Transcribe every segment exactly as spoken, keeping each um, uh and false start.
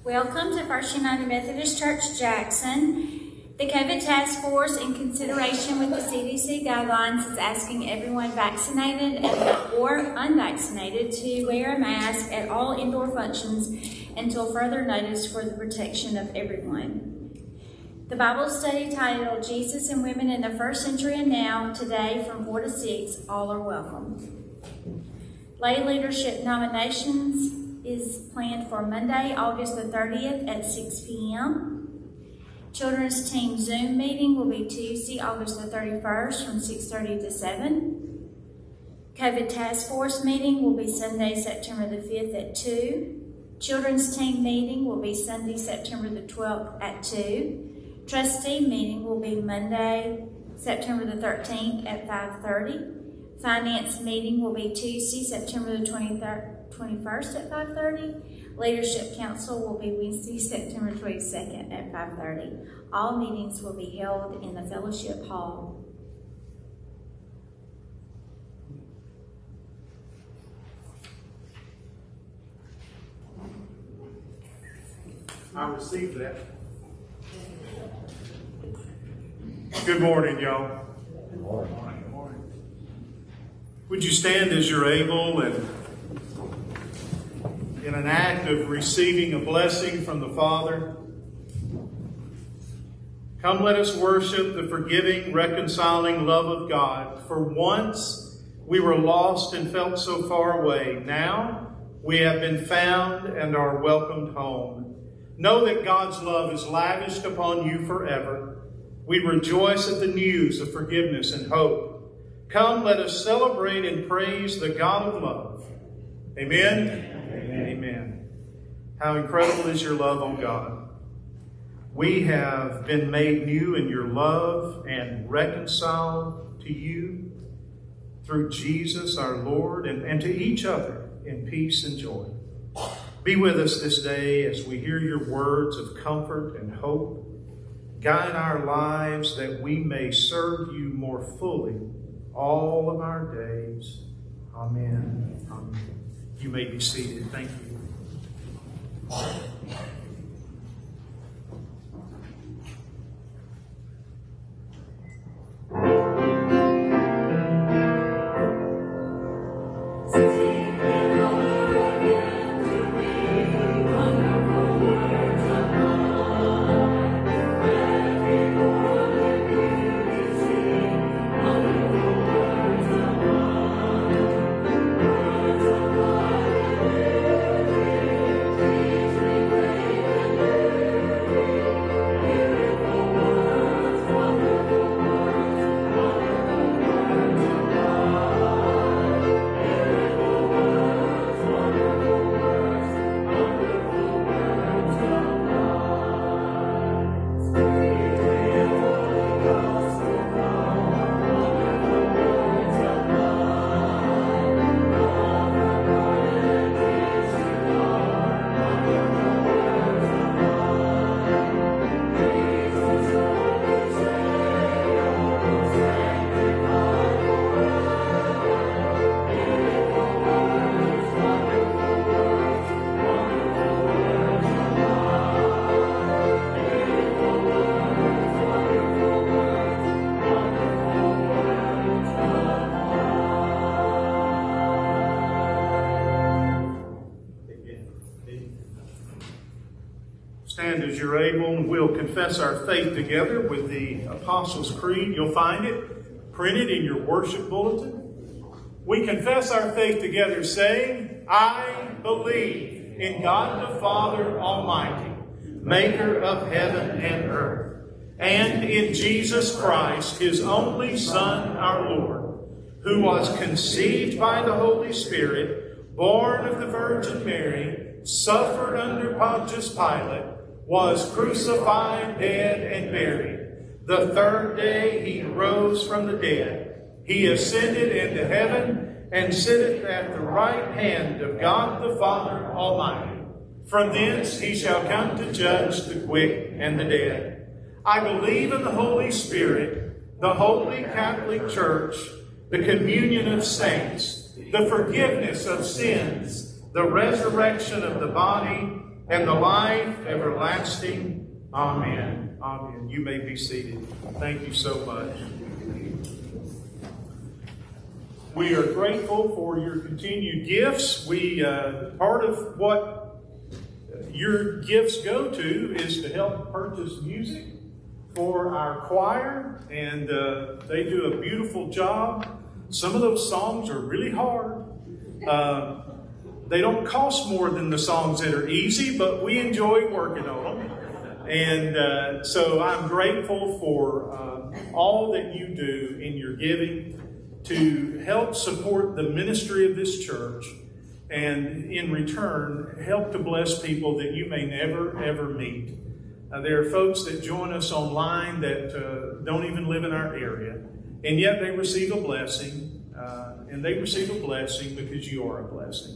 Welcome to First United Methodist Church, Jackson. The COVID task force, in consideration with the C D C guidelines, is asking everyone vaccinated and or unvaccinated to wear a mask at all indoor functions until further notice for the protection of everyone. The Bible study titled Jesus and Women in the First Century and Now, today from four to six, all are welcome. Lay leadership nominations is planned for Monday, August the thirtieth at six p m Children's team Zoom meeting will be Tuesday, August the thirty-first from six thirty to seven. COVID task force meeting will be Sunday, September the fifth at two. Children's team meeting will be Sunday, September the twelfth at two. Trustee meeting will be Monday, September the thirteenth at five thirty. Finance meeting will be Tuesday, September the twenty-first at five thirty. Leadership Council will be Wednesday, September twenty-second at five thirty. All meetings will be held in the Fellowship Hall. I received that. Good morning, y'all. Good morning. Would you stand as you're able, and in an act of receiving a blessing from the Father, come let us worship the forgiving, reconciling love of God. For once we were lost and felt so far away. Now we have been found and are welcomed home. Know that God's love is lavished upon you forever. We rejoice at the news of forgiveness and hope. Come, let us celebrate and praise the God of love. Amen? Amen. Amen. How incredible is your love, O God. We have been made new in your love and reconciled to you through Jesus our Lord, and, and to each other in peace and joy. Be with us this day as we hear your words of comfort and hope. Guide our lives that we may serve you more fully all of our days. Amen. Amen. You may be seated. Thank you. Stand as you're able, and we'll confess our faith together with the Apostles' Creed. You'll find it printed in your worship bulletin. We confess our faith together, saying, I believe in God the Father Almighty, maker of heaven and earth, and in Jesus Christ, his only Son, our Lord, who was conceived by the Holy Spirit, born of the Virgin Mary, suffered under Pontius Pilate, was crucified, dead, and buried. The third day he rose from the dead. He ascended into heaven and sitteth at the right hand of God the Father Almighty. From thence he shall come to judge the quick and the dead. I believe in the Holy Spirit, the Holy Catholic Church, the communion of saints, the forgiveness of sins, the resurrection of the body, and the life everlasting. Amen. Amen. You may be seated. Thank you so much. We are grateful for your continued gifts. We uh, part of what your gifts go to is to help purchase music for our choir, and uh, they do a beautiful job. Some of those songs are really hard. Uh, they don't cost more than the songs that are easy, but we enjoy working on them. And uh, so I'm grateful for uh, all that you do in your giving to help support the ministry of this church, and in return, help to bless people that you may never, ever meet. Uh, there are folks that join us online that uh, don't even live in our area, and yet they receive a blessing, uh, and they receive a blessing because you are a blessing.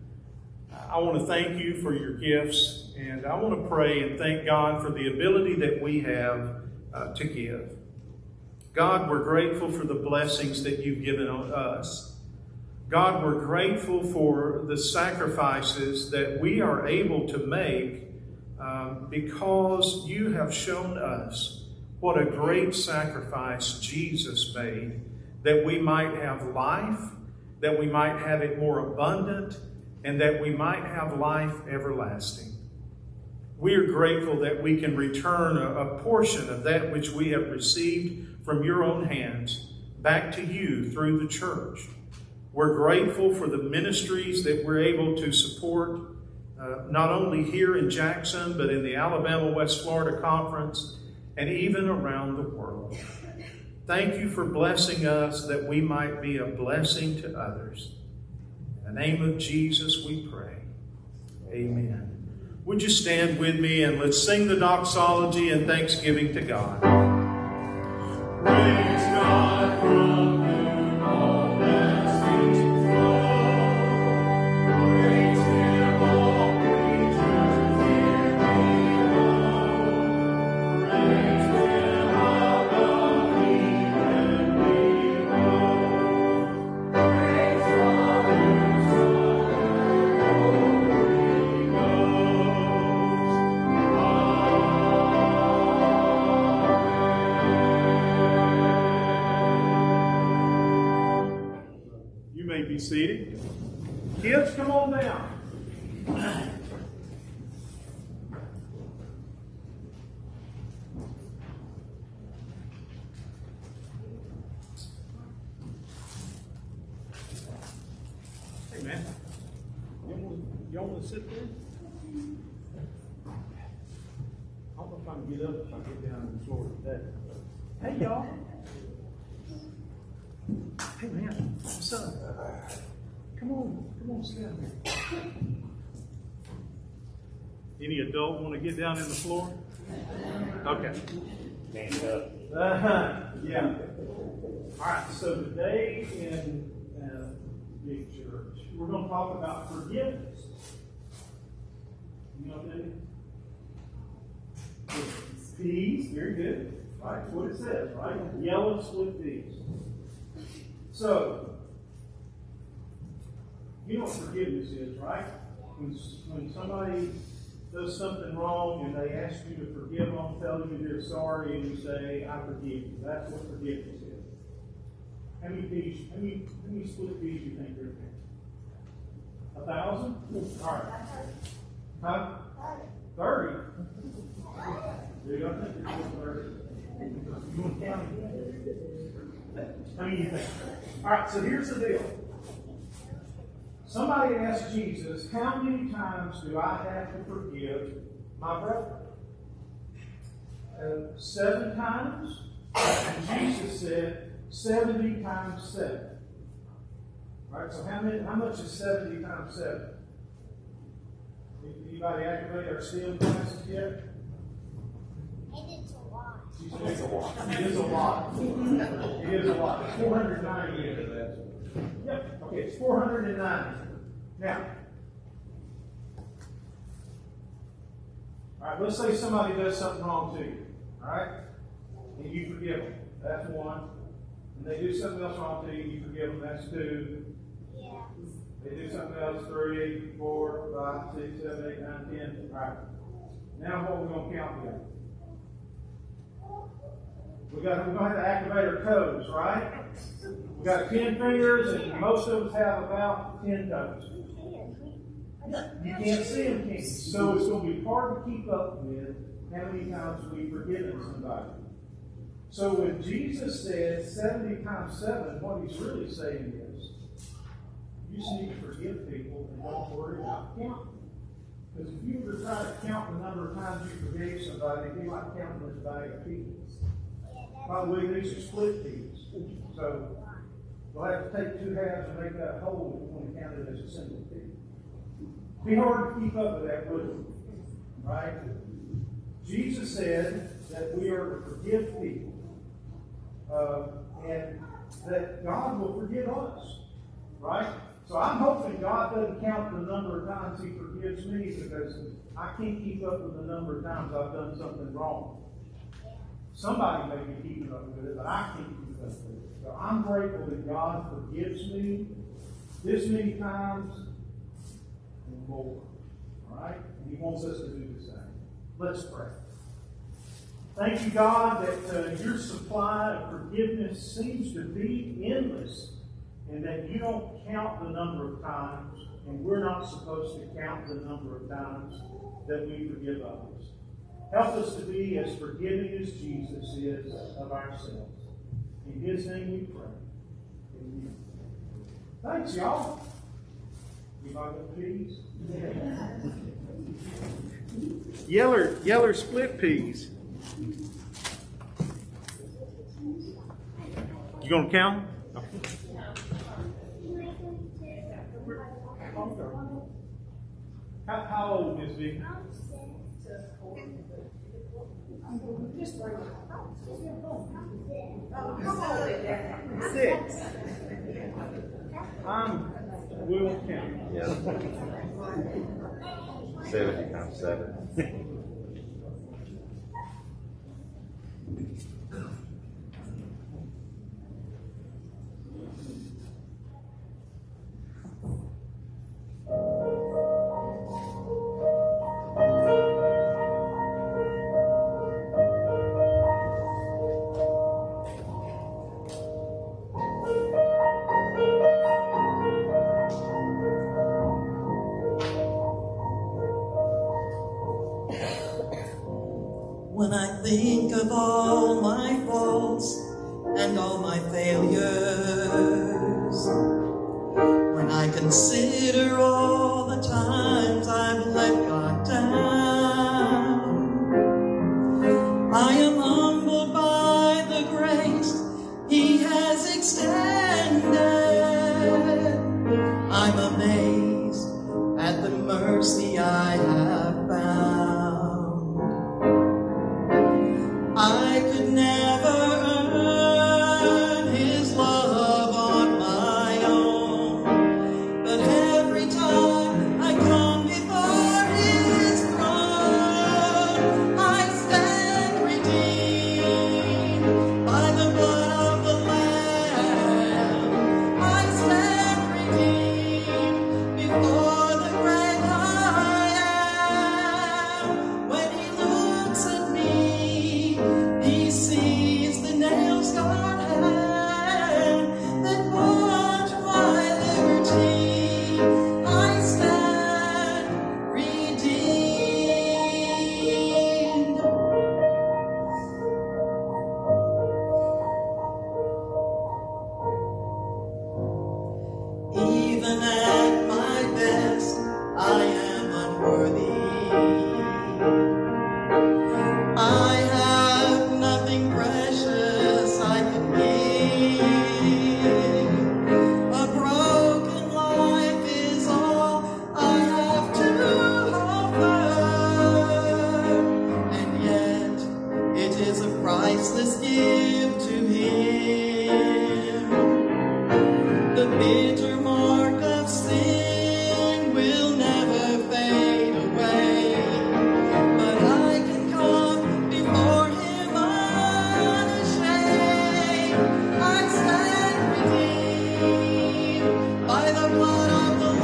I want to thank you for your gifts, and I want to pray and thank God for the ability that we have uh, to give. God, we're grateful for the blessings that you've given us. God, we're grateful for the sacrifices that we are able to make um, because you have shown us what a great sacrifice Jesus made, that we might have life, that we might have it more abundant, and that we might have life everlasting. We are grateful that we can return a, a portion of that which we have received from your own hands back to you through the church. We're grateful for the ministries that we're able to support, uh, not only here in Jackson, but in the Alabama-West Florida Conference, and even around the world. Thank you for blessing us that we might be a blessing to others. In the name of Jesus we pray. Amen. Would you stand with me and let's sing the doxology and thanksgiving to God. Praise God from whom all blessings flow. Praise Him, all creatures here below. Praise Him above, even below. Praise Father, be seated. Kids, come on down. Hey, man. Y'all want to sit there? I don't know if I can get up if I get down on the floor today. Hey, y'all. Hey, man, what's up? Come on, come on, sit down here. Any adult want to get down in the floor? Okay. Stand up. Uh-huh. Yeah. All right, so today in uh, Big Church, we're going to talk about forgiveness. You know what that is? Peas, very good. Right, that's what it says, right? Yellow split peas. So, you know what forgiveness is, right? When, when somebody does something wrong and they ask you to forgive them, tell you they're sorry, and you say, I forgive you. That's what forgiveness is. How many peas, how many, how many split peas do you think there are? A thousand? All right. Huh? Thirty? Dude, I think there's thirty. You want to count it? How many do you think? All right, so here's the deal. Somebody asked Jesus, how many times do I have to forgive my brother? Uh, seven times? And Jesus said, seventy times seven. All right, so how many? How much is seventy times seven? Anybody activate our STEM classes yet? It's a lot. It's a lot. It is a lot. It is a lot. It's four hundred ninety into that. Yep. Okay, it's four hundred ninety. Now, all right, let's say somebody does something wrong to you. All right? And you forgive them. That's one. And they do something else wrong to you, you forgive them. That's two. Yeah. They do something else, three, four, five, six, seven, eight, nine, ten. All right. Now what are we going to count here? We got, we're going to have to activate our toes, right? We got ten fingers, and most of us have about ten toes. You can't see them, can you? So it's going to be hard to keep up with how many times we've forgiven somebody. So when Jesus says seventy times seven, what he's really saying is, you just need to forgive people and don't worry about counting. Because if you were to try to count the number of times you forgave somebody, it'd be like counting this bag of peas. By the way, these are split peas. So you'll have to take two halves and make that whole if you want to count it as a single pea. Be hard to keep up with that, wouldn't it? Right? Jesus said that we are to forgive people. Uh, and that God will forgive us. Right? So I'm hoping God doesn't count the number of times he forgives me, because I can't keep up with the number of times I've done something wrong. Somebody may be keeping up with it, but I can't keep up with it. So I'm grateful that God forgives me this many times and more. All right? And he wants us to do the same. Let's pray. Thank you, God, that uh, your supply of forgiveness seems to be endless, and that you don't count the number of times, and we're not supposed to count the number of times that we forgive others. Help us to be as forgiving as Jesus is of ourselves. In his name we pray. Amen. Thanks, y'all. You like the peas? Yeller, yeller split peas. You gonna count? Okay. How, how old is he? Six. I'm. We won't count. Yeah. Seven times seven. When I think of all my faults and all my failures, when I consider all the times I've let God down, I am humbled by the grace he has extended. I'm amazed at the mercy I have found. I could never earn his love on my own, but every time I come before his throne, I stand redeemed by the blood of the Lamb. I stand redeemed before the great I am. When he looks at me, he sees the nail-scarred hand that bought my liberty. I stand redeemed. Even at my best, I am unworthy. I have nothing precious I can give. A broken life is all I have to offer, and yet it is a priceless gift to him. The bitter mark of sin will never fade away, but I can come before him unashamed. I stand redeemed by the blood of the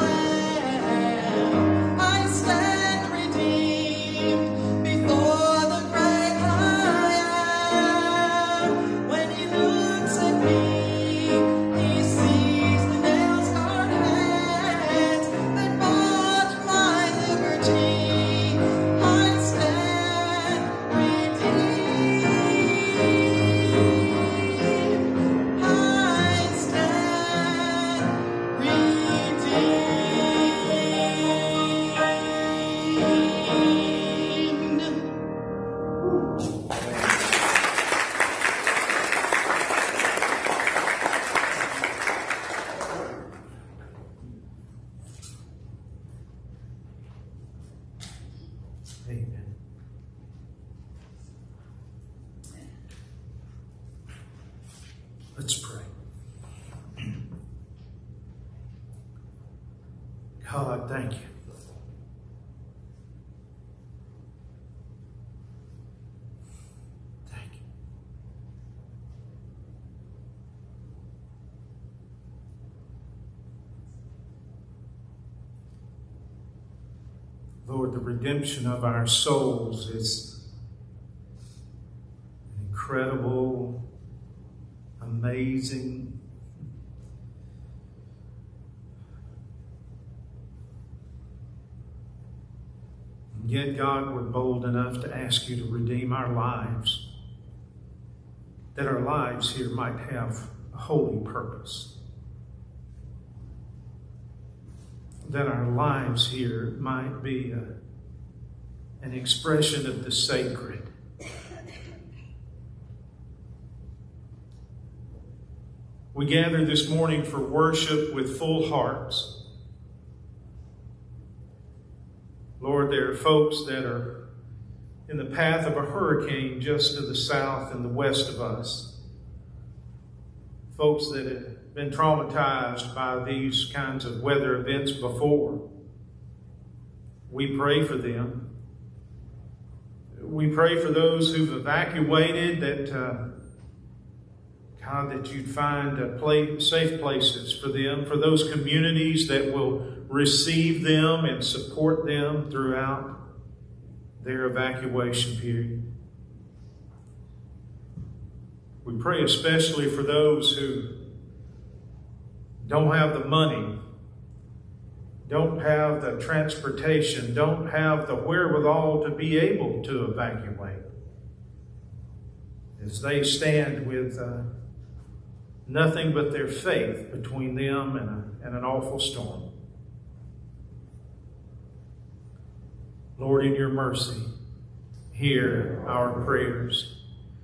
God, thank you. Thank you. Lord, the redemption of our souls is incredible, amazing. Yet, God, we're bold enough to ask you to redeem our lives, that our lives here might have a holy purpose, that our lives here might be a, an expression of the sacred. We gather this morning for worship with full hearts. Lord, there are folks that are in the path of a hurricane just to the south and the west of us. Folks that have been traumatized by these kinds of weather events before. We pray for them. We pray for those who've evacuated, that uh, God, that you'd find uh, play, safe places for them, for those communities that will receive them and support them throughout their evacuation period. We pray especially for those who don't have the money, don't have the transportation, don't have the wherewithal to be able to evacuate, as they stand with uh, nothing but their faith between them and, a, and an awful storm. Lord, in your mercy, hear our prayers.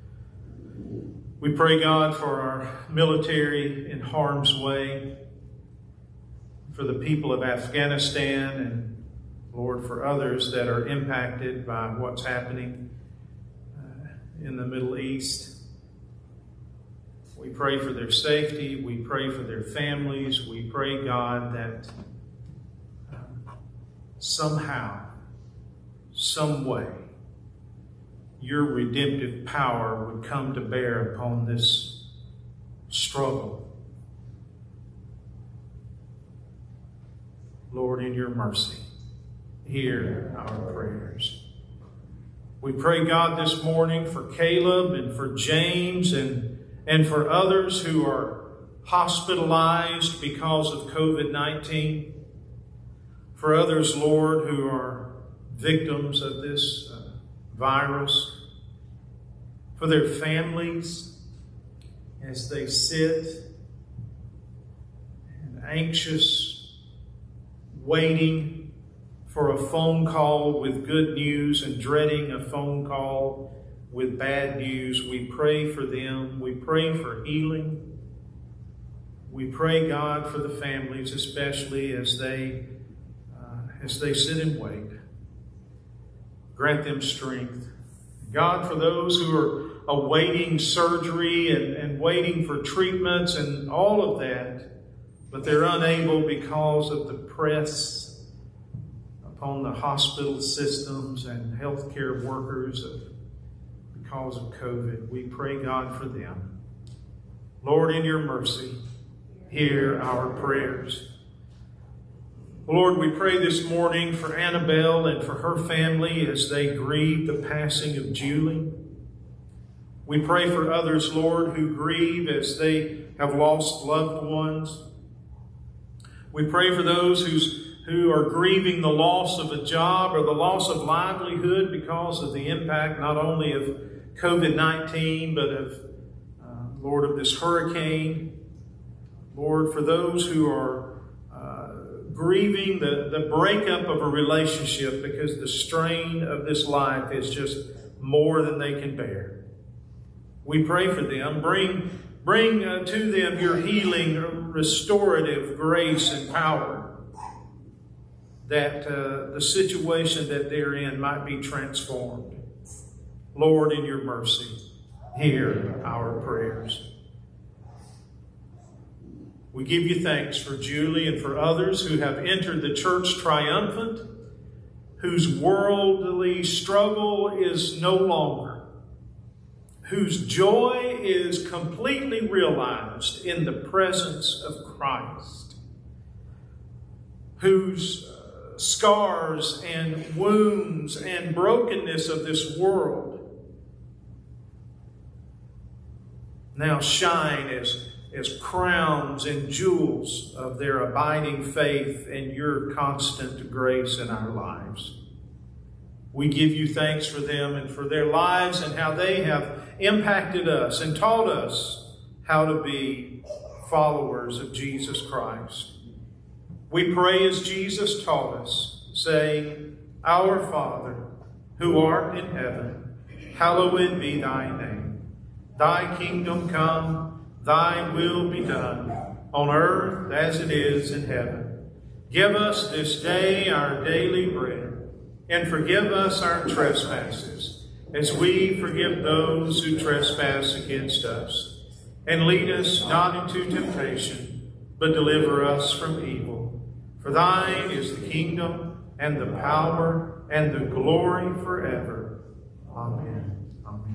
We pray, God, for our military in harm's way, for the people of Afghanistan, and, Lord, for others that are impacted by what's happening uh, in the Middle East. We pray for their safety. We pray for their families. We pray, God, that uh, somehow, some way, your redemptive power would come to bear upon this struggle. Lord, in your mercy, hear our prayers. We pray, God, this morning for Caleb and for James and, and for others who are hospitalized because of COVID nineteen. For others, Lord, who are victims of this uh, virus, for their families as they sit and anxious, waiting for a phone call with good news and dreading a phone call with bad news. We pray for them. We pray for healing. We pray, God, for the families, especially as they uh, as they sit and wait. Grant them strength. God, for those who are awaiting surgery and, and waiting for treatments and all of that, but they're unable because of the press upon the hospital systems and healthcare workers of, because of COVID. We pray, God, for them. Lord, in your mercy, hear our prayers. Lord, we pray this morning for Annabelle and for her family as they grieve the passing of Julie. We pray for others, Lord, who grieve as they have lost loved ones. We pray for those who's, who are grieving the loss of a job or the loss of livelihood because of the impact not only of COVID nineteen, but of, uh, Lord, of this hurricane. Lord, for those who are grieving the, the breakup of a relationship because the strain of this life is just more than they can bear. We pray for them. Bring, bring uh, to them your healing, restorative grace and power, that uh, the situation that they're in might be transformed. Lord, in your mercy, hear our prayers. We give you thanks for Julie and for others who have entered the church triumphant, whose worldly struggle is no longer, whose joy is completely realized in the presence of Christ, whose uh, scars and wounds and brokenness of this world now shine as, as crowns and jewels of their abiding faith and your constant grace in our lives. We give you thanks for them and for their lives and how they have impacted us and taught us how to be followers of Jesus Christ. We pray as Jesus taught us, saying, Our Father, who art in heaven, hallowed be thy name. Thy kingdom come, thy will be done, on earth as it is in heaven. Give us this day our daily bread, and forgive us our trespasses, as we forgive those who trespass against us. And lead us not into temptation, but deliver us from evil. For thine is the kingdom, and the power, and the glory forever. Amen. Amen.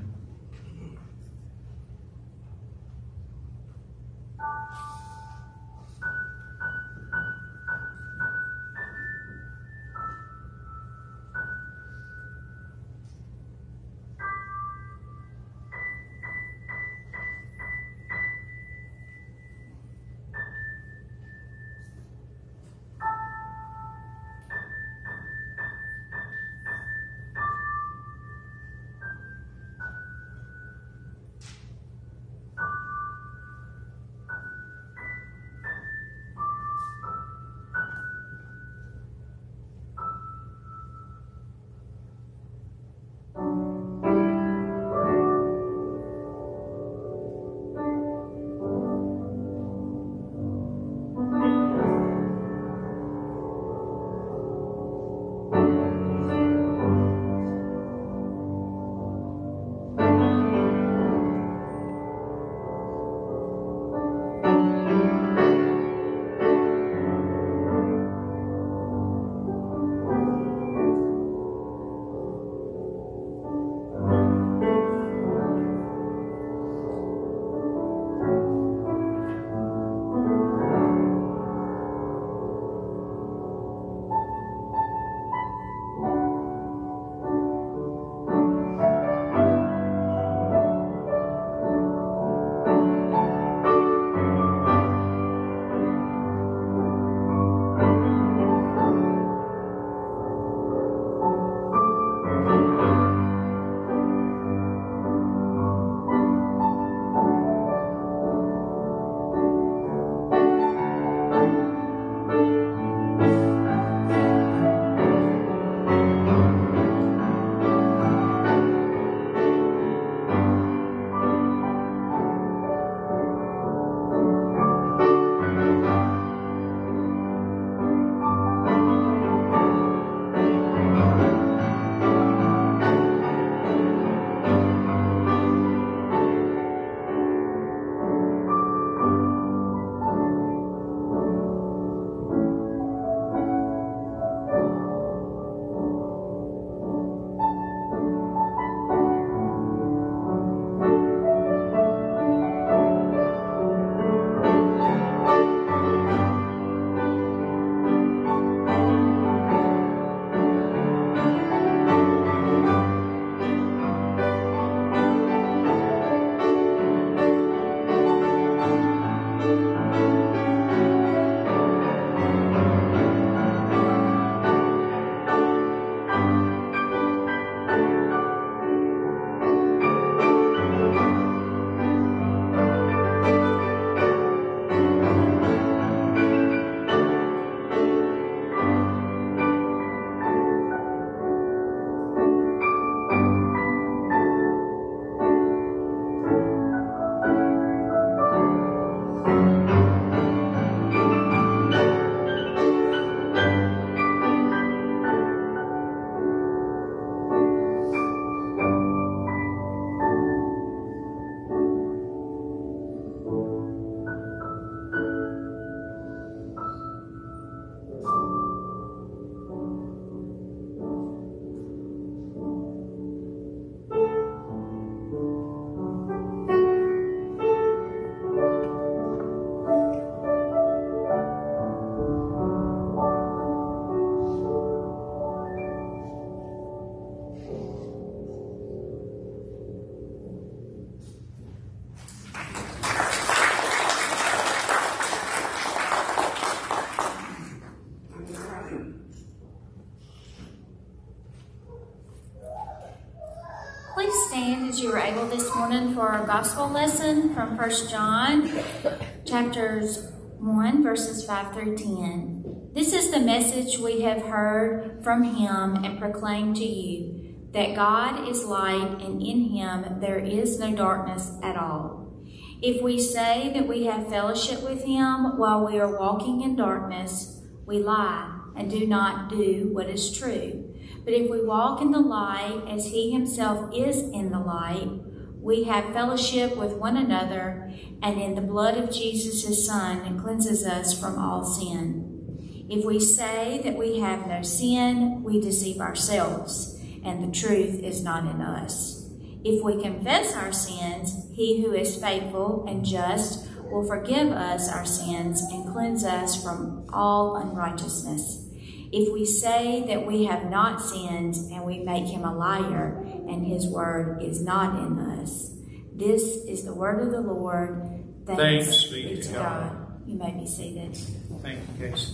that you were able this morning for our gospel lesson from First John, chapters one, verses five through ten. This is the message we have heard from him and proclaimed to you, that God is light, and in him there is no darkness at all. If we say that we have fellowship with him while we are walking in darkness, we lie and do not do what is true. But if we walk in the light as he himself is in the light, we have fellowship with one another, and in the blood of Jesus his Son cleanses us from all sin. If we say that we have no sin, we deceive ourselves, and the truth is not in us. If we confess our sins, he who is faithful and just will forgive us our sins and cleanse us from all unrighteousness. If we say that we have not sinned, and we make him a liar, and his word is not in us. This is the word of the Lord. Thanks, Thanks be to God. God. You may be seated. Thank you, Casey.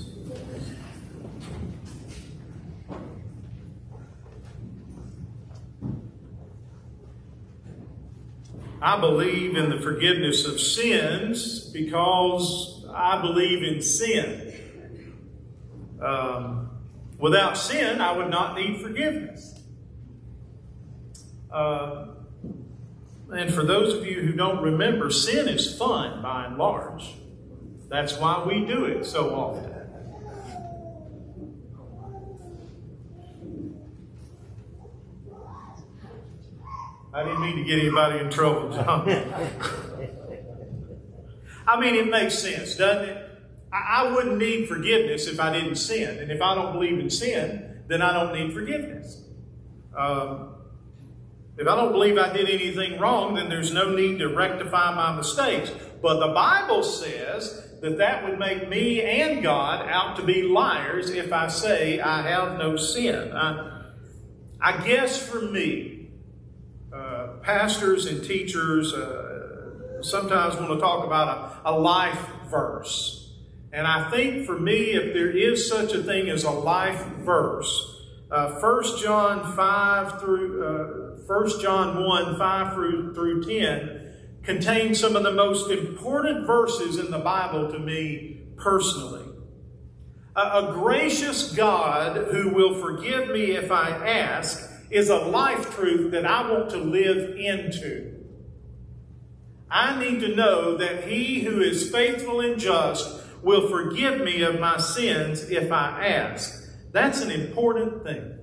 I believe in the forgiveness of sins because I believe in sin. Um, without sin, I would not need forgiveness. Uh, and for those of you who don't remember, sin is fun by and large. That's why we do it so often. I didn't mean to get anybody in trouble, John. I mean, it makes sense, doesn't it? I, I wouldn't need forgiveness if I didn't sin. And if I don't believe in sin, then I don't need forgiveness. Um, if I don't believe I did anything wrong, then there's no need to rectify my mistakes. But the Bible says that that would make me and God out to be liars if I say I have no sin. I, I guess for me, Uh, pastors and teachers uh, sometimes want to talk about a, a life verse. And I think for me, if there is such a thing as a life verse, uh, First John five through uh, First John one, five through, through ten contains some of the most important verses in the Bible to me personally. A, a gracious God who will forgive me if I ask is a life truth that I want to live into. I need to know that he who is faithful and just will forgive me of my sins if I ask. That's an important thing.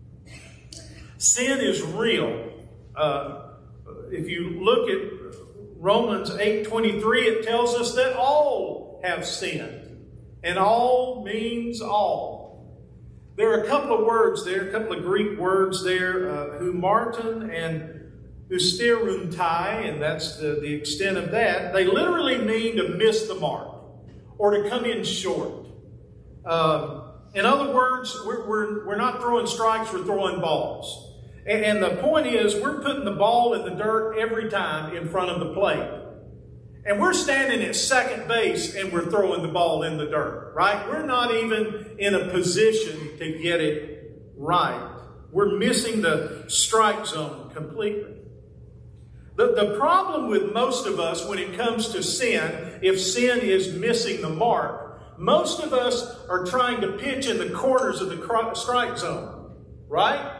Sin is real. Uh, if you look at Romans eight twenty-three, it tells us that all have sinned. And all means all. There are a couple of words there, a couple of Greek words there, uh, humarton and usteruntai, and that's the, the extent of that. They literally mean to miss the mark or to come in short. Uh, in other words, we're, we're, we're not throwing strikes, we're throwing balls. And, and the point is, we're putting the ball in the dirt every time in front of the plate. And we're standing at second base and we're throwing the ball in the dirt, right? We're not even in a position to get it right. We're missing the strike zone completely. The, the problem with most of us when it comes to sin, if sin is missing the mark, most of us are trying to pitch in the corners of the strike zone, right?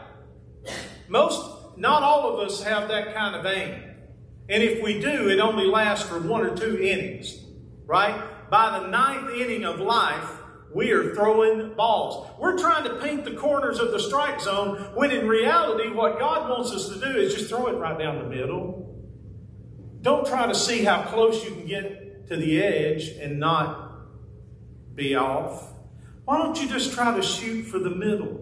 Most, not all of us have that kind of aim. And if we do, it only lasts for one or two innings, right? By the ninth inning of life, we are throwing balls. We're trying to paint the corners of the strike zone when in reality, what God wants us to do is just throw it right down the middle. Don't try to see how close you can get to the edge and not be off. Why don't you just try to shoot for the middle?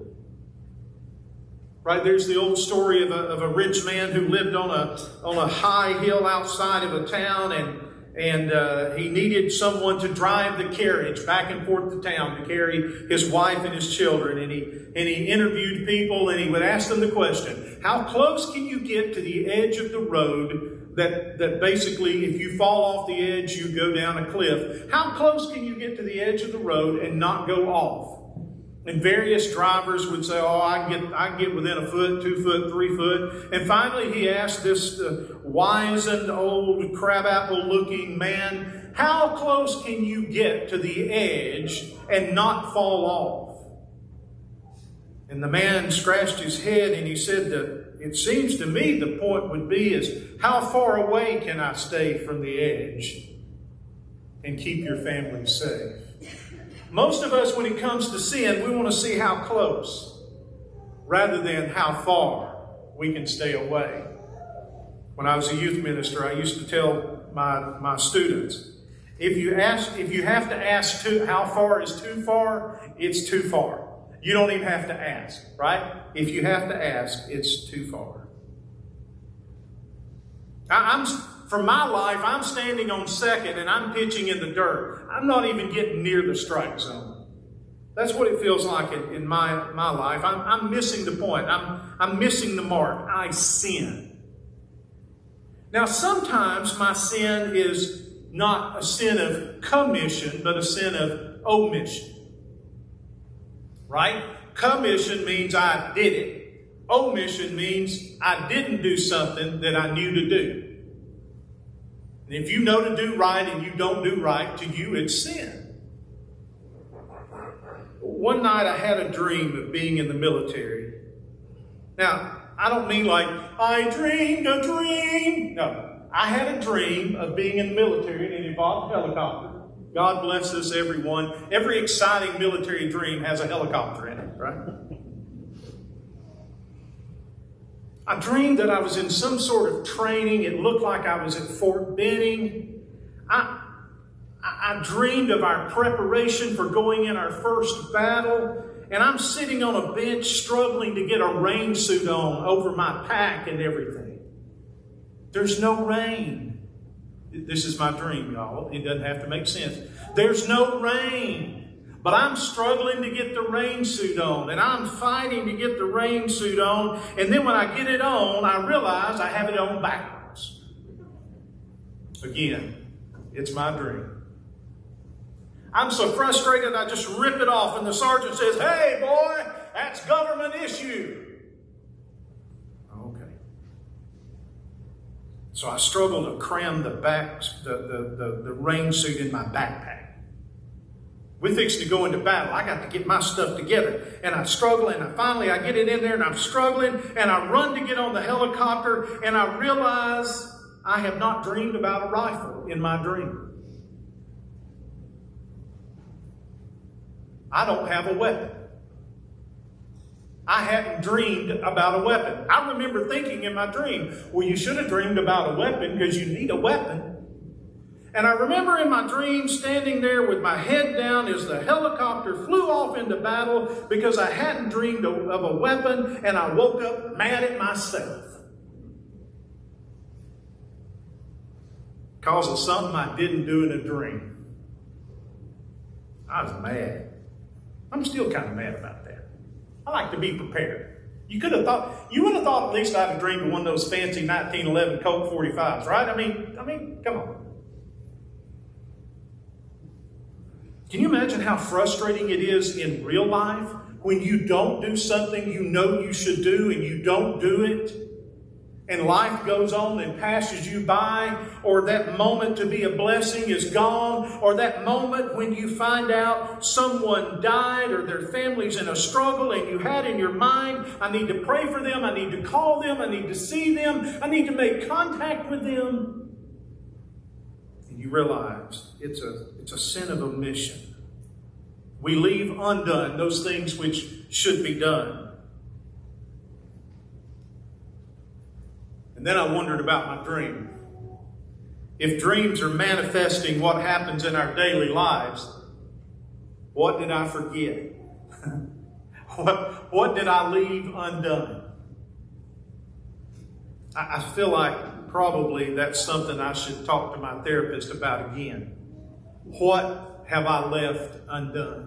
Right, there's the old story of a, of a rich man who lived on a on a high hill outside of a town, and and uh, he needed someone to drive the carriage back and forth to town to carry his wife and his children. And he and he interviewed people, and he would ask them the question: how close can you get to the edge of the road that that basically, if you fall off the edge, you go down a cliff? How close can you get to the edge of the road and not go off? And various drivers would say, oh, I can get, I can get within a foot, two foot, three foot. And finally he asked this uh, wizened, old, crabapple-looking man, how close can you get to the edge and not fall off? And the man scratched his head and he said that it seems to me the point would be is how far away can I stay from the edge and keep your family safe? Most of us, when it comes to sin, we want to see how close rather than how far we can stay away. When I was a youth minister, I used to tell my, my students, if you ask, if you have to ask too, how far is too far, it's too far. You don't even have to ask, right? If you have to ask, it's too far. I, I'm, for my life, I'm standing on second and I'm pitching in the dirt. I'm not even getting near the strike zone. That's what it feels like in, in my, my life. I'm, I'm missing the point. I'm, I'm missing the mark. I sin. Now, sometimes my sin is not a sin of commission, but a sin of omission. Right? Commission means I did it. Omission means I didn't do something that I knew to do. And if you know to do right and you don't do right, to you it's sin. One night I had a dream of being in the military. Now, I don't mean like, I dreamed a dream. No, I had a dream of being in the military and it involved a helicopter. God bless us, everyone. Every exciting military dream has a helicopter in it, right? I dreamed that I was in some sort of training. It looked like I was at Fort Benning. I, I, I dreamed of our preparation for going in our first battle. And I'm sitting on a bench struggling to get a rain suit on over my pack and everything. There's no rain. This is my dream, y'all. It doesn't have to make sense. There's no rain. But I'm struggling to get the rain suit on. And I'm fighting to get the rain suit on. And then when I get it on, I realize I have it on backwards. Again, it's my dream. I'm so frustrated, I just rip it off. And the sergeant says, hey, boy, that's government issue. So I struggle to cram the back, the, the, the, the rain suit in my backpack. We fixed to go into battle. I got to get my stuff together. And I struggle, and I finally I get it in there, and I'm struggling, and I run to get on the helicopter, and I realize I have not dreamed about a rifle in my dream. I don't have a weapon. I hadn't dreamed about a weapon. I remember thinking in my dream, well, you should have dreamed about a weapon because you need a weapon. And I remember in my dream standing there with my head down as the helicopter flew off into battle because I hadn't dreamed of, of a weapon, and I woke up mad at myself. Because of something I didn't do in a dream. I was mad. I'm still kind of mad about that. I like to be prepared. You could have thought, you would have thought at least I'd have dreamed of one of those fancy nineteen eleven Colt forty-fives, right? I mean, I mean, come on. Can you imagine how frustrating it is in real life when you don't do something you know you should do and you don't do it? And life goes on and passes you by, or that moment to be a blessing is gone, or that moment when you find out someone died or their family's in a struggle and you had in your mind, I need to pray for them, I need to call them, I need to see them, I need to make contact with them. And you realize it's a, it's a sin of omission. We leave undone those things which should be done. And then I wondered about my dream. If dreams are manifesting what happens in our daily lives, what did I forget? what, what did I leave undone? I, I feel like probably that's something I should talk to my therapist about again. What have I left undone?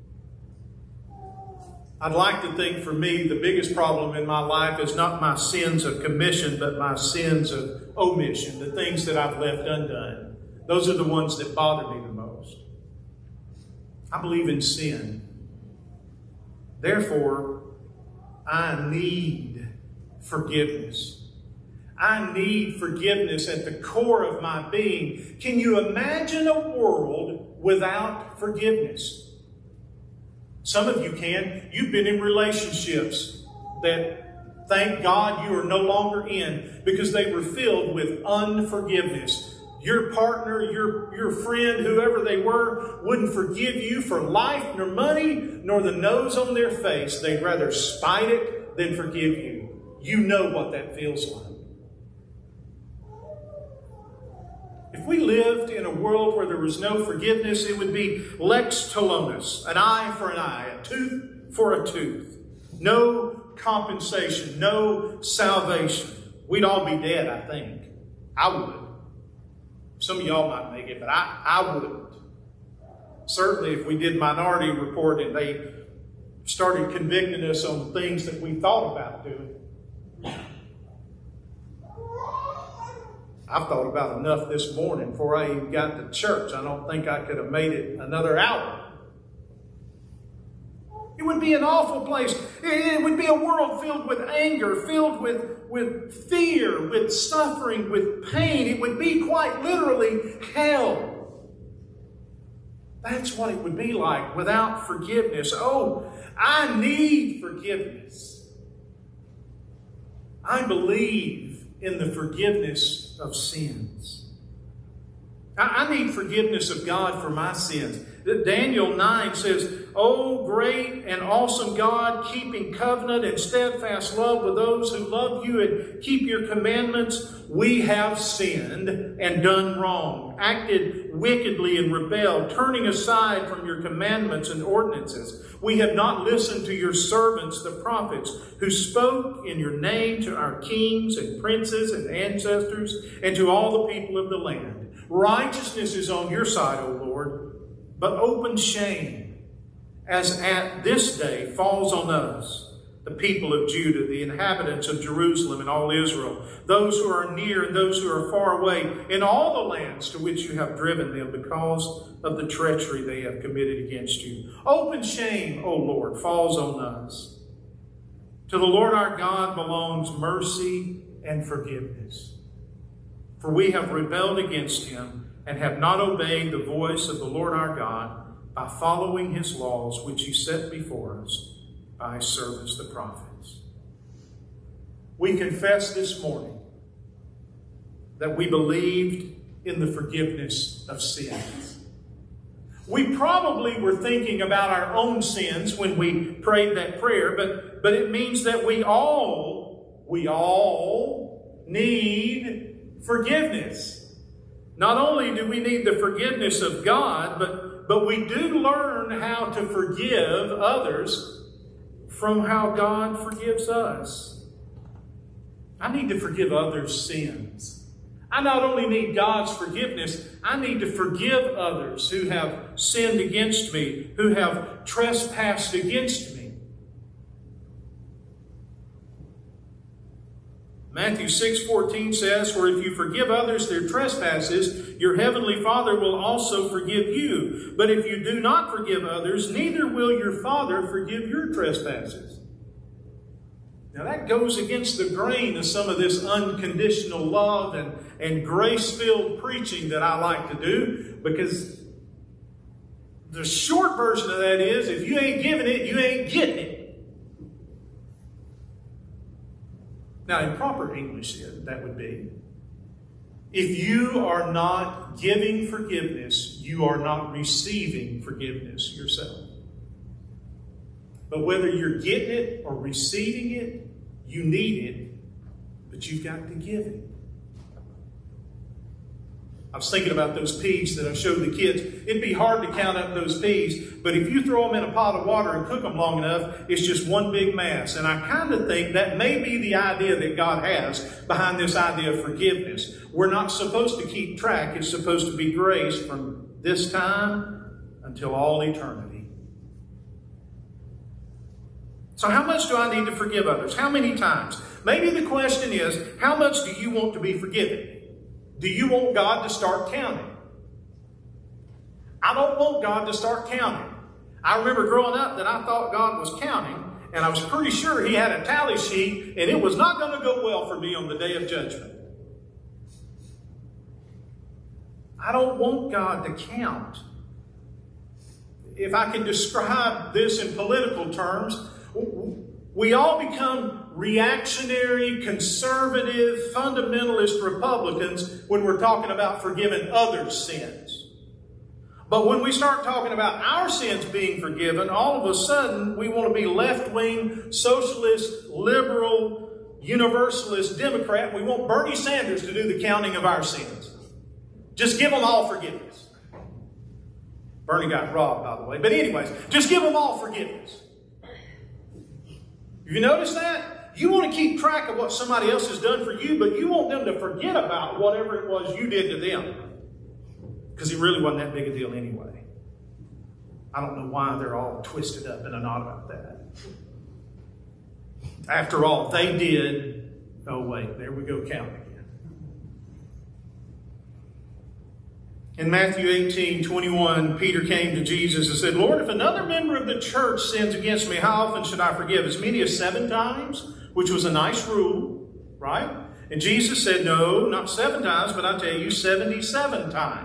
I'd like to think for me, the biggest problem in my life is not my sins of commission, but my sins of omission, the things that I've left undone. Those are the ones that bother me the most. I believe in sin. Therefore, I need forgiveness. I need forgiveness at the core of my being. Can you imagine a world without forgiveness? Some of you can. You've been in relationships that, thank God, you are no longer in because they were filled with unforgiveness. Your partner, your, your friend, whoever they were, wouldn't forgive you for life, nor money, nor the nose on their face. They'd rather spite it than forgive you. You know what that feels like. If we lived in a world where there was no forgiveness, it would be lex talionis, an eye for an eye, a tooth for a tooth. No compensation, no salvation. We'd all be dead, I think. I would. Some of y'all might make it, but I, I wouldn't. Certainly if we did Minority Report and they started convicting us on things that we thought about doing. I've thought about enough this morning before I even got to church. I don't think I could have made it another hour. It would be an awful place. It would be a world filled with anger, filled with, with fear, with suffering, with pain. It would be quite literally hell. That's what it would be like without forgiveness. Oh, I need forgiveness. I believe in the forgiveness of sins. I, I need forgiveness of God for my sins. Daniel nine says, "O great and awesome God, keeping covenant and steadfast love with those who love you and keep your commandments, we have sinned and done wrong, acted wickedly and rebelled, turning aside from your commandments and ordinances. We have not listened to your servants, the prophets, who spoke in your name to our kings and princes and ancestors and to all the people of the land. Righteousness is on your side, O Lord, but open shame, as at this day, falls on us, the people of Judah, the inhabitants of Jerusalem and all Israel, those who are near and those who are far away, in all the lands to which you have driven them because of the treachery they have committed against you. Open shame, O Lord, falls on us. To the Lord our God belongs mercy and forgiveness. For we have rebelled against him and have not obeyed the voice of the Lord our God by following his laws, which he set before us by his servants the prophets." We confess this morning that we believed in the forgiveness of sins. We probably were thinking about our own sins when we prayed that prayer, but, but it means that we all, we all need forgiveness. Not only do we need the forgiveness of God, but, but we do learn how to forgive others from how God forgives us. I need to forgive others' sins. I not only need God's forgiveness, I need to forgive others who have sinned against me, who have trespassed against me. Matthew six fourteen says, "For if you forgive others their trespasses, your heavenly Father will also forgive you. But if you do not forgive others, neither will your Father forgive your trespasses." Now that goes against the grain of some of this unconditional love and, and grace-filled preaching that I like to do, because the short version of that is, if you ain't giving it, you ain't getting it. Now, in proper English, that would be, if you are not giving forgiveness, you are not receiving forgiveness yourself. But whether you're getting it or receiving it, you need it, but you've got to give it. I was thinking about those peas that I showed the kids. It'd be hard to count up those peas, but if you throw them in a pot of water and cook them long enough, it's just one big mass. And I kind of think that may be the idea that God has behind this idea of forgiveness. We're not supposed to keep track. It's supposed to be grace from this time until all eternity. So how much do I need to forgive others? How many times? Maybe the question is, how much do you want to be forgiven? Do you want God to start counting? I don't want God to start counting. I remember growing up that I thought God was counting, and I was pretty sure he had a tally sheet, and it was not going to go well for me on the day of judgment. I don't want God to count. If I can describe this in political terms, we all become reactionary, conservative, fundamentalist Republicans when we're talking about forgiving others' sins. But when we start talking about our sins being forgiven, all of a sudden we want to be left-wing, socialist, liberal, universalist, Democrat. We want Bernie Sanders to do the counting of our sins. Just give them all forgiveness. Bernie got robbed, by the way. But anyways, just give them all forgiveness. You notice that? You want to keep track of what somebody else has done for you, but you want them to forget about whatever it was you did to them. Because it really wasn't that big a deal anyway. I don't know why they're all twisted up in a knot about that. After all, they did. Oh, wait, there we go counting again. In Matthew eighteen twenty-one, Peter came to Jesus and said, Lord, if another member of the church sins against me, how often should I forgive? As many as seven times, which was a nice rule, right? And Jesus said, no, not seven times, but I tell you, seventy-seven times.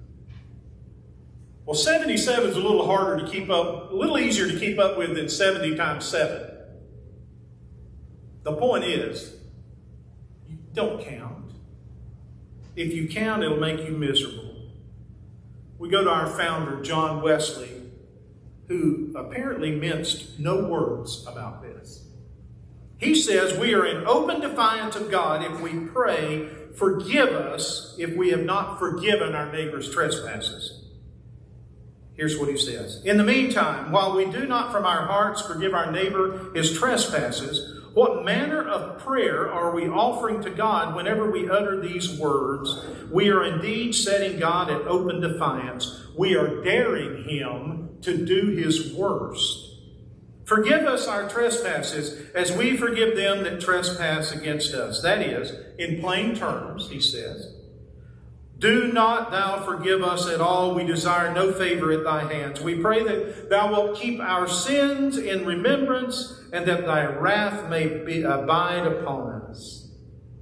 Well, seventy-seven is a little harder to keep up, a little easier to keep up with than seventy times seven. The point is, you don't count. If you count, it'll make you miserable. We go to our founder, John Wesley, who apparently minced no words about this. He says we are in open defiance of God if we pray, forgive us if we have not forgiven our neighbor's trespasses. Here's what he says. In the meantime, while we do not from our hearts forgive our neighbor his trespasses, what manner of prayer are we offering to God whenever we utter these words? We are indeed setting God at open defiance. We are daring him to do his worst. Forgive us our trespasses as we forgive them that trespass against us. That is, in plain terms, he says, do not thou forgive us at all. We desire no favor at thy hands. We pray that thou wilt keep our sins in remembrance and that thy wrath may be, abide upon us.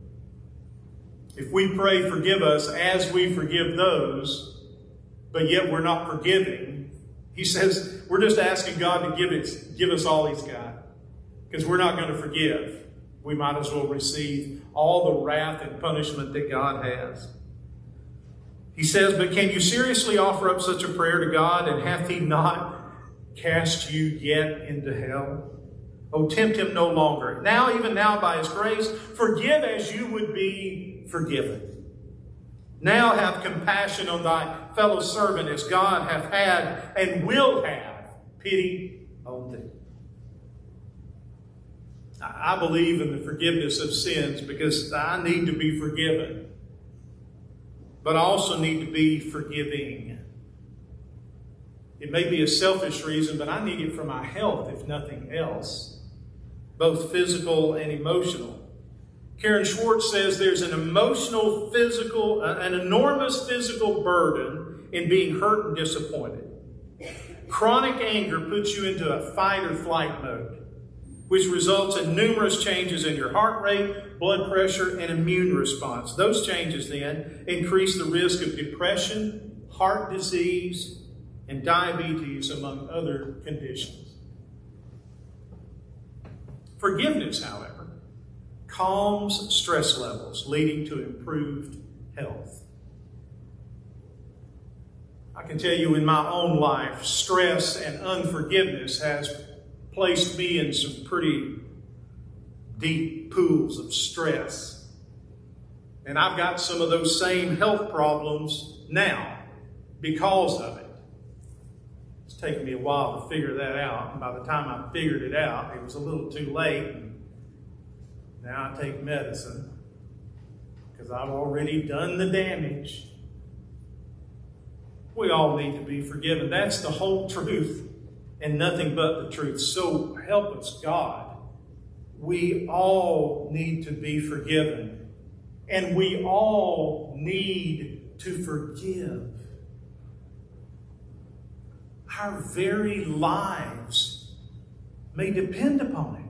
If we pray, forgive us as we forgive those, but yet we're not forgiving, he says we're just asking God to give, it, give us all he's got. Because we're not going to forgive. We might as well receive all the wrath and punishment that God has. He says, but can you seriously offer up such a prayer to God, and hath he not cast you yet into hell? Oh, tempt him no longer. Now, even now, by his grace, forgive as you would be forgiven. Now have compassion on thy fellow servant as God hath had and will have pity on thee. I believe in the forgiveness of sins because I need to be forgiven. But I also need to be forgiving. It may be a selfish reason, but I need it for my health, if nothing else, both physical and emotional. Karen Schwartz says there's an emotional, physical, uh, an enormous physical burden in being hurt and disappointed. Chronic anger puts you into a fight or flight mode, which results in numerous changes in your heart rate, blood pressure, and immune response. Those changes then increase the risk of depression, heart disease, and diabetes, among other conditions. Forgiveness, however, calms stress levels, leading to improved health. I can tell you in my own life, stress and unforgiveness has placed me in some pretty deep pools of stress. And I've got some of those same health problems now because of it. It's taken me a while to figure that out. And by the time I figured it out, it was a little too late. Now I take medicine because I've already done the damage. We all need to be forgiven. That's the whole truth and nothing but the truth. So help us, God. We all need to be forgiven. And we all need to forgive. our very lives may depend upon it.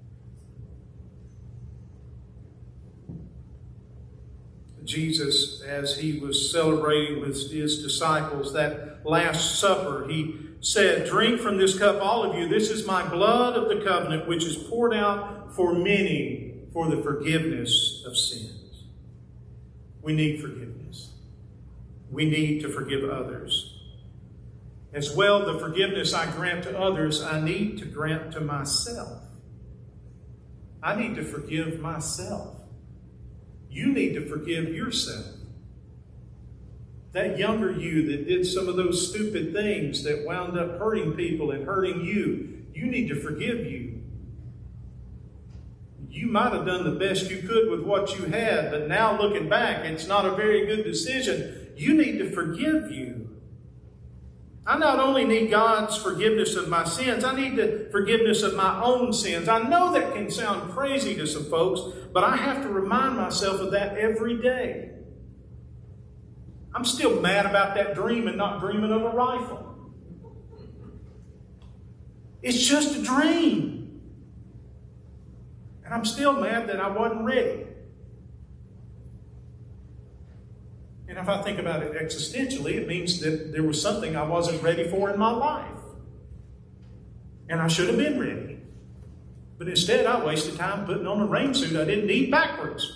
Jesus, as he was celebrating with his disciples that Last Supper, he said, "Drink from this cup, all of you. This is my blood of the covenant, which is poured out for many for the forgiveness of sins." We need forgiveness. We need to forgive others. As well, the forgiveness I grant to others, I need to grant to myself. I need to forgive myself. You need to forgive yourself. That younger you that did some of those stupid things that wound up hurting people and hurting you, you need to forgive you. You might have done the best you could with what you had, but now looking back, it's not a very good decision. You need to forgive you. I not only need God's forgiveness of my sins, I need the forgiveness of my own sins. I know that can sound crazy to some folks, but I have to remind myself of that every day. I'm still mad about that dream and not dreaming of a rifle. It's just a dream. And I'm still mad that I wasn't ready. And if I think about it existentially, it means that there was something I wasn't ready for in my life. And I should have been ready. But instead, I wasted time putting on a rain suit I didn't need backwards.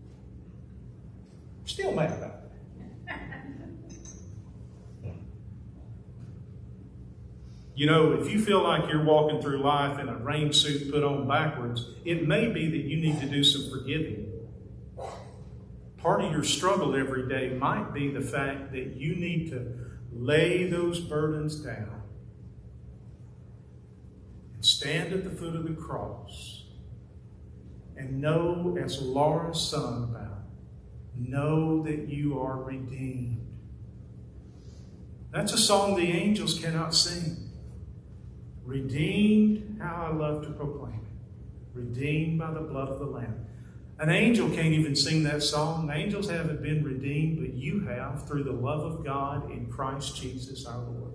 I'm still mad about it. You know, if you feel like you're walking through life in a rain suit put on backwards, it may be that you need to do some forgiving. Part of your struggle every day might be the fact that you need to lay those burdens down and stand at the foot of the cross and know, as Laura sung about, know that you are redeemed. That's a song the angels cannot sing. Redeemed, how I love to proclaim it. Redeemed by the blood of the Lamb. An angel can't even sing that song. Angels haven't been redeemed, but you have through the love of God in Christ Jesus our Lord.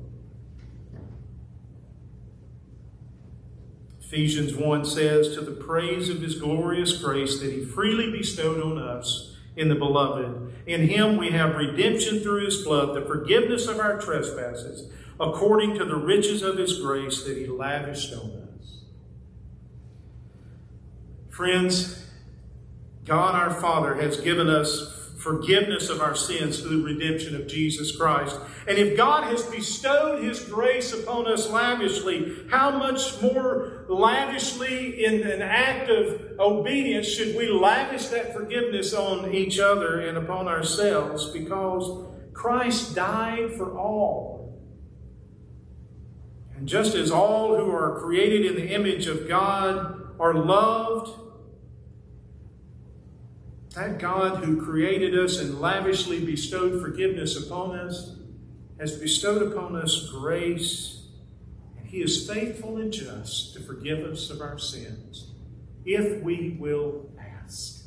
Ephesians one says, "To the praise of his glorious grace that he freely bestowed on us in the beloved. In him we have redemption through his blood, the forgiveness of our trespasses, according to the riches of his grace that he lavished on us." Friends, God our Father has given us forgiveness of our sins through the redemption of Jesus Christ. And if God has bestowed his grace upon us lavishly, how much more lavishly in an act of obedience should we lavish that forgiveness on each other and upon ourselves, because Christ died for all. And just as all who are created in the image of God are loved, that God who created us and lavishly bestowed forgiveness upon us has bestowed upon us grace, and he is faithful and just to forgive us of our sins if we will ask.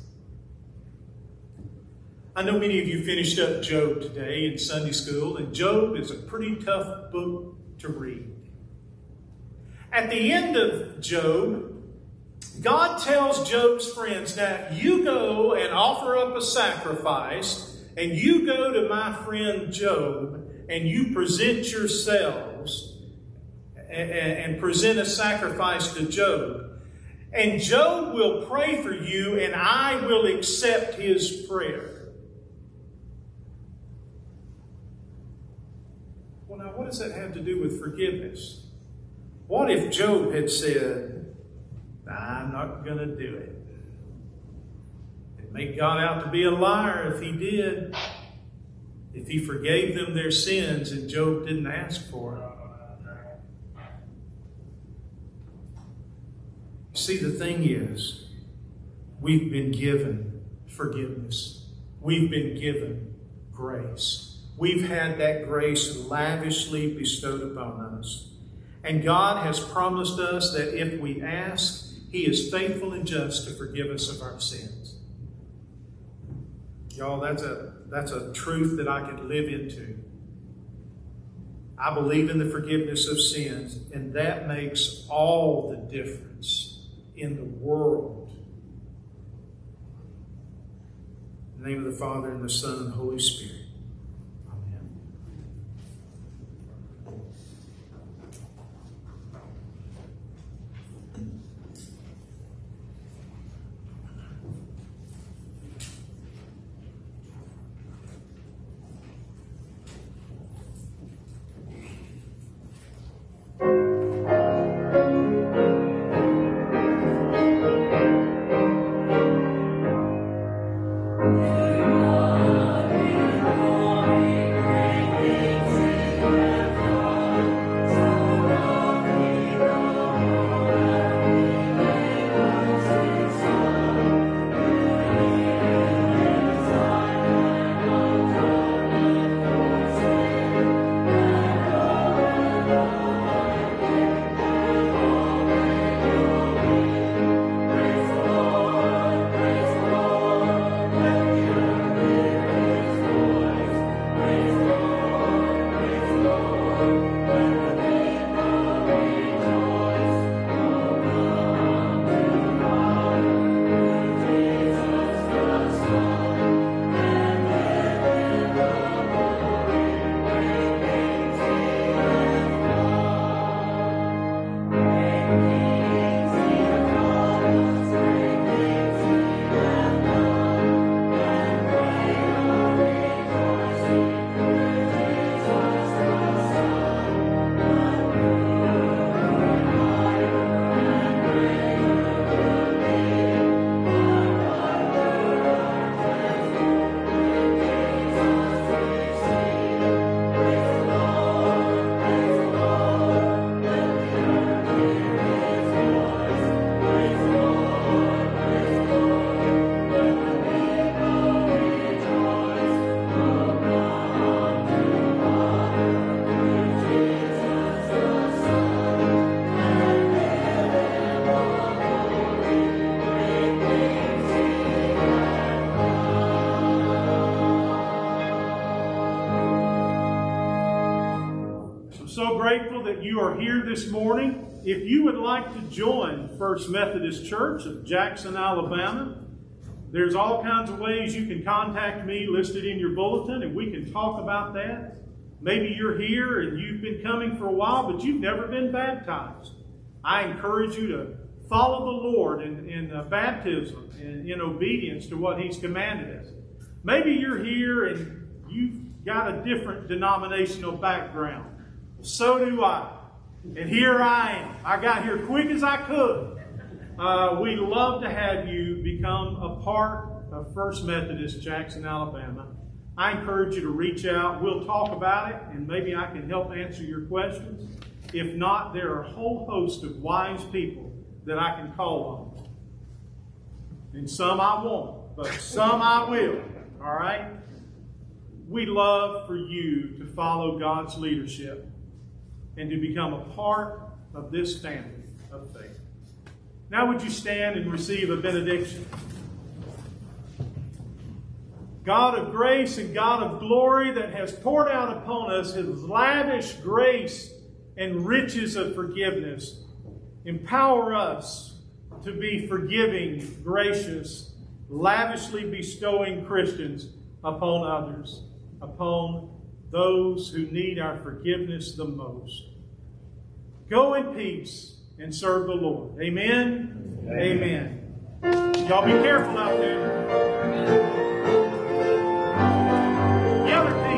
I know many of you finished up Job today in Sunday school, and Job is a pretty tough book to read. At the end of Job, God tells Job's friends, now you go and offer up a sacrifice, and you go to my friend Job, and you present yourselves and, and present a sacrifice to Job. And Job will pray for you, and I will accept his prayer. Well, now what does that have to do with forgiveness? What if Job had said, I'm not going to do it? It'd make God out to be a liar if he did. If he forgave them their sins and Job didn't ask for it. See, the thing is, we've been given forgiveness. We've been given grace. We've had that grace lavishly bestowed upon us. And God has promised us that if we ask, he is faithful and just to forgive us of our sins. Y'all, that's a, that's a truth that I could live into. I believe in the forgiveness of sins, and that makes all the difference in the world. In the name of the Father, and the Son, and the Holy Spirit. So grateful that you are here this morning. If you would like to join First Methodist Church of Jackson, Alabama, there's all kinds of ways you can contact me listed in your bulletin, and we can talk about that. Maybe you're here and you've been coming for a while, but you've never been baptized. I encourage you to follow the Lord in, in uh, baptism and in obedience to what He's commanded us. Maybe you're here and you've got a different denominational background. So do I. And here I am. I got here quick as I could. Uh, we'd love to have you become a part of First Methodist Jackson, Alabama. I encourage you to reach out. We'll talk about it, and maybe I can help answer your questions. If not, there are a whole host of wise people that I can call on. And some I won't, but some I will. All right? We'd love for you to follow God's leadership and to become a part of this family of faith. Now would you stand and receive a benediction? God of grace and God of glory that has poured out upon us His lavish grace and riches of forgiveness, empower us to be forgiving, gracious, lavishly bestowing Christians upon others, upon those who need our forgiveness the most. Go in peace and serve the Lord. Amen? Amen. Amen. Y'all be careful out there. Yell at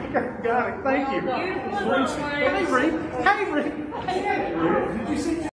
Got it. Thank you. Hey, Reed. Hey, Reed.